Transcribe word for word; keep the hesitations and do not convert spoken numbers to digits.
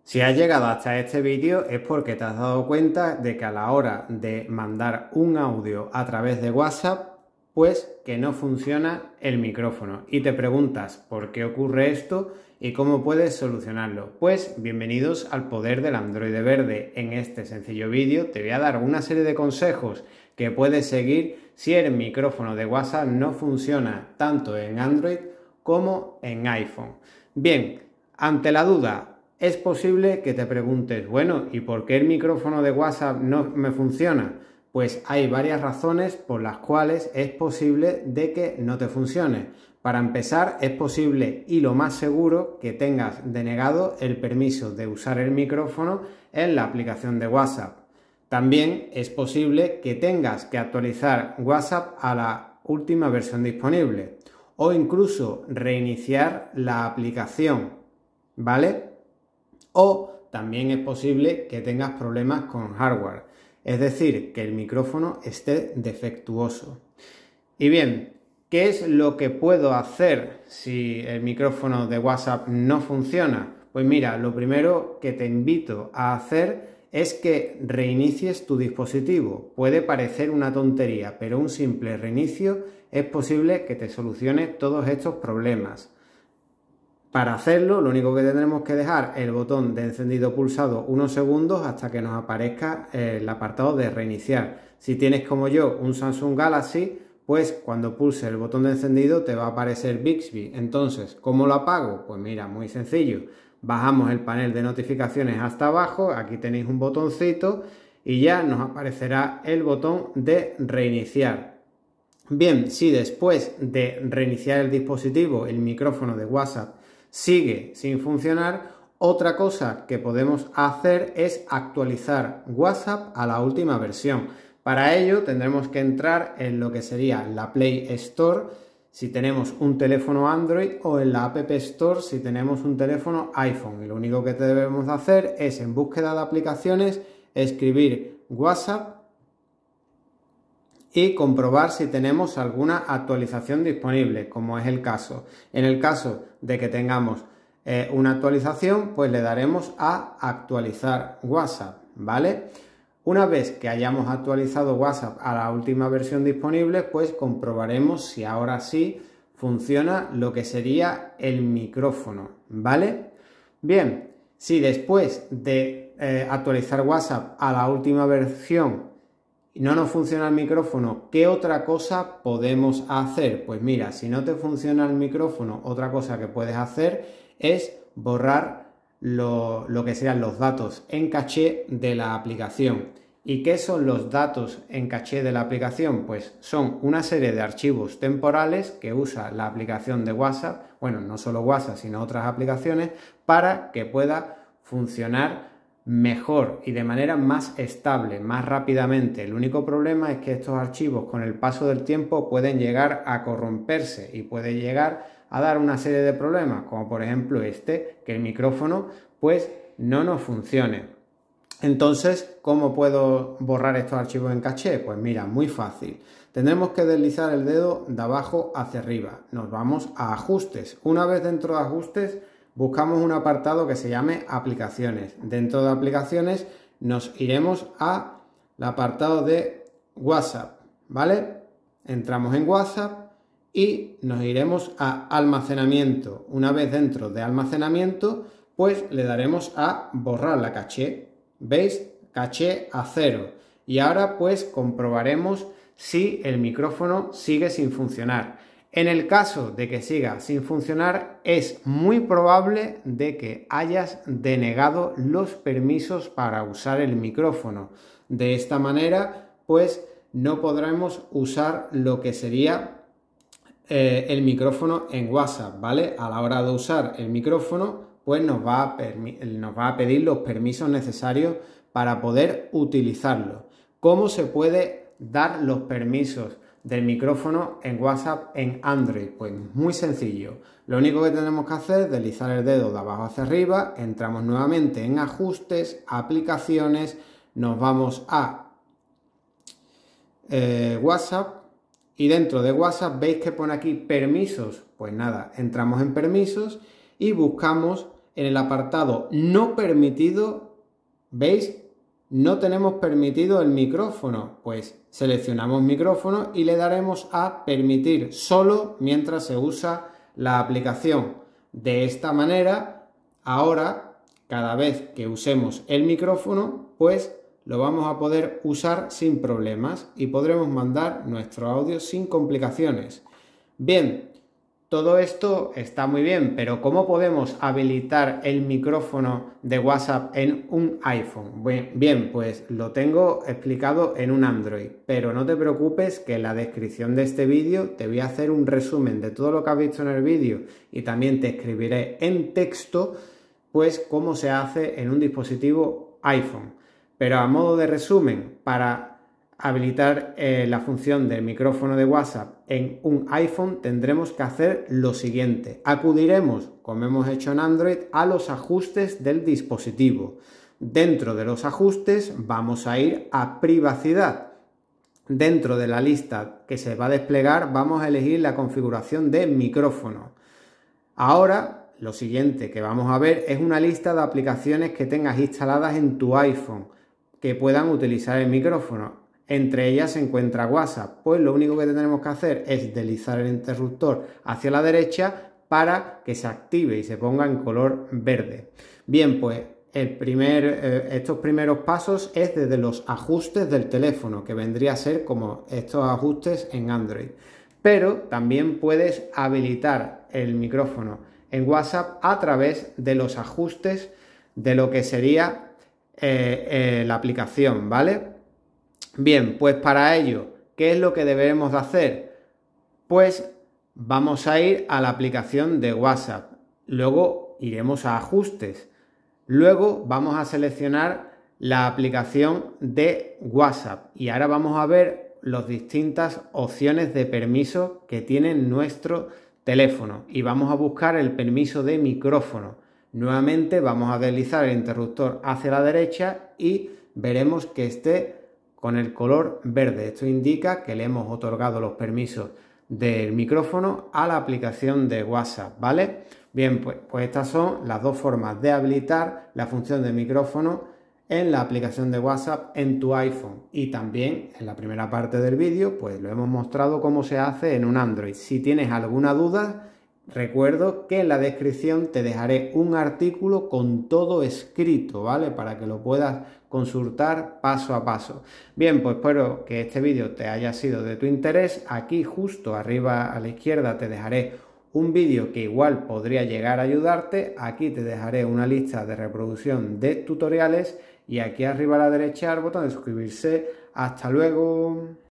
Si has llegado hasta este vídeo es porque te has dado cuenta de que a la hora de mandar un audio a través de WhatsApp, pues que no funciona el micrófono. Y te preguntas por qué ocurre esto y cómo puedes solucionarlo. Pues bienvenidos al poder del Android verde. En este sencillo vídeo te voy a dar una serie de consejos que puedes seguir si el micrófono de WhatsApp no funciona tanto en Android como en iPhone. Bien, ante la duda, es posible que te preguntes, bueno, ¿y por qué el micrófono de WhatsApp no me funciona? Pues hay varias razones por las cuales es posible de que no te funcione. Para empezar, es posible y lo más seguro que tengas denegado el permiso de usar el micrófono en la aplicación de WhatsApp. También es posible que tengas que actualizar WhatsApp a la última versión disponible o incluso reiniciar la aplicación, ¿vale? O también es posible que tengas problemas con hardware, es decir, que el micrófono esté defectuoso. Y bien, ¿qué es lo que puedo hacer si el micrófono de WhatsApp no funciona? Pues mira, lo primero que te invito a hacer es que reinicies tu dispositivo. Puede parecer una tontería, pero un simple reinicio es posible que te solucione todos estos problemas. Para hacerlo, lo único que tendremos que dejar el botón de encendido pulsado unos segundos hasta que nos aparezca el apartado de reiniciar. Si tienes como yo un Samsung Galaxy, pues cuando pulse el botón de encendido te va a aparecer Bixby. Entonces, ¿cómo lo apago? Pues mira, muy sencillo. Bajamos el panel de notificaciones hasta abajo, aquí tenéis un botoncito y ya nos aparecerá el botón de reiniciar. Bien, si después de reiniciar el dispositivo, el micrófono de WhatsApp sigue sin funcionar, otra cosa que podemos hacer es actualizar WhatsApp a la última versión. Para ello tendremos que entrar en lo que sería la Play Store si tenemos un teléfono Android o en la App Store si tenemos un teléfono iPhone. Y lo único que debemos hacer es, en búsqueda de aplicaciones, escribir WhatsApp y comprobar si tenemos alguna actualización disponible, como es el caso. En el caso de que tengamos eh, una actualización, pues le daremos a actualizar WhatsApp, ¿vale? Una vez que hayamos actualizado WhatsApp a la última versión disponible, pues comprobaremos si ahora sí funciona lo que sería el micrófono, ¿vale? Bien, si después de eh, actualizar WhatsApp a la última versión y no nos funciona el micrófono, ¿qué otra cosa podemos hacer? Pues mira, si no te funciona el micrófono, otra cosa que puedes hacer es borrar lo, lo que sean los datos en caché de la aplicación. ¿Y qué son los datos en caché de la aplicación? Pues son una serie de archivos temporales que usa la aplicación de WhatsApp, bueno, no solo WhatsApp, sino otras aplicaciones, para que pueda funcionar mejor y de manera más estable, más rápidamente. El único problema es que estos archivos con el paso del tiempo pueden llegar a corromperse y puede llegar a dar una serie de problemas, como por ejemplo este, que el micrófono pues no nos funcione. Entonces, ¿cómo puedo borrar estos archivos en caché? Pues mira, muy fácil. Tendremos que deslizar el dedo de abajo hacia arriba. Nos vamos a ajustes. Una vez dentro de ajustes, buscamos un apartado que se llame aplicaciones. Dentro de aplicaciones nos iremos al apartado de WhatsApp, ¿vale? Entramos en WhatsApp y nos iremos a almacenamiento. Una vez dentro de almacenamiento, pues le daremos a borrar la caché. ¿Veis? Caché a cero. Y ahora pues comprobaremos si el micrófono sigue sin funcionar. En el caso de que siga sin funcionar, es muy probable de que hayas denegado los permisos para usar el micrófono. De esta manera, pues no podremos usar lo que sería eh, el micrófono en WhatsApp, ¿vale? A la hora de usar el micrófono, pues nos va a, nos va a pedir los permisos necesarios para poder utilizarlo. ¿Cómo se puede dar los permisos del micrófono en WhatsApp en Android? Pues muy sencillo. Lo único que tenemos que hacer es deslizar el dedo de abajo hacia arriba, entramos nuevamente en ajustes, aplicaciones, nos vamos a eh, WhatsApp y dentro de WhatsApp veis que pone aquí permisos. Pues nada, entramos en permisos y buscamos en el apartado no permitido, ¿veis? No tenemos permitido el micrófono, pues seleccionamos micrófono y le daremos a permitir solo mientras se usa la aplicación. De esta manera, ahora, cada vez que usemos el micrófono, pues lo vamos a poder usar sin problemas y podremos mandar nuestro audio sin complicaciones. Bien, todo esto está muy bien, pero ¿cómo podemos habilitar el micrófono de WhatsApp en un iPhone? Bien, pues lo tengo explicado en un Android, pero no te preocupes que en la descripción de este vídeo te voy a hacer un resumen de todo lo que has visto en el vídeo y también te escribiré en texto pues cómo se hace en un dispositivo iPhone. Pero a modo de resumen, para habilitar eh, la función del micrófono de WhatsApp en un iPhone tendremos que hacer lo siguiente. Acudiremos, como hemos hecho en Android, a los ajustes del dispositivo. Dentro de los ajustes vamos a ir a privacidad. Dentro de la lista que se va a desplegar vamos a elegir la configuración de micrófono. Ahora lo siguiente que vamos a ver es una lista de aplicaciones que tengas instaladas en tu iPhone que puedan utilizar el micrófono. Entre ellas se encuentra WhatsApp, pues lo único que tenemos que hacer es deslizar el interruptor hacia la derecha para que se active y se ponga en color verde. Bien, pues el primer, eh, estos primeros pasos es desde los ajustes del teléfono, que vendría a ser como estos ajustes en Android. Pero también puedes habilitar el micrófono en WhatsApp a través de los ajustes de lo que sería eh, eh, la aplicación, ¿vale? Bien, pues para ello, ¿qué es lo que debemos de hacer? Pues vamos a ir a la aplicación de WhatsApp, luego iremos a ajustes, luego vamos a seleccionar la aplicación de WhatsApp y ahora vamos a ver las distintas opciones de permiso que tiene nuestro teléfono y vamos a buscar el permiso de micrófono. Nuevamente vamos a deslizar el interruptor hacia la derecha y veremos que esté con el color verde. Esto indica que le hemos otorgado los permisos del micrófono a la aplicación de WhatsApp, ¿vale? Bien, pues, pues estas son las dos formas de habilitar la función de micrófono en la aplicación de WhatsApp en tu iPhone. Y también en la primera parte del vídeo, pues lo hemos mostrado cómo se hace en un Android. Si tienes alguna duda, recuerdo que en la descripción te dejaré un artículo con todo escrito, ¿vale? Para que lo puedas consultar paso a paso. Bien, pues espero que este vídeo te haya sido de tu interés. Aquí justo arriba a la izquierda te dejaré un vídeo que igual podría llegar a ayudarte. Aquí te dejaré una lista de reproducción de tutoriales y aquí arriba a la derecha el botón de suscribirse. Hasta luego.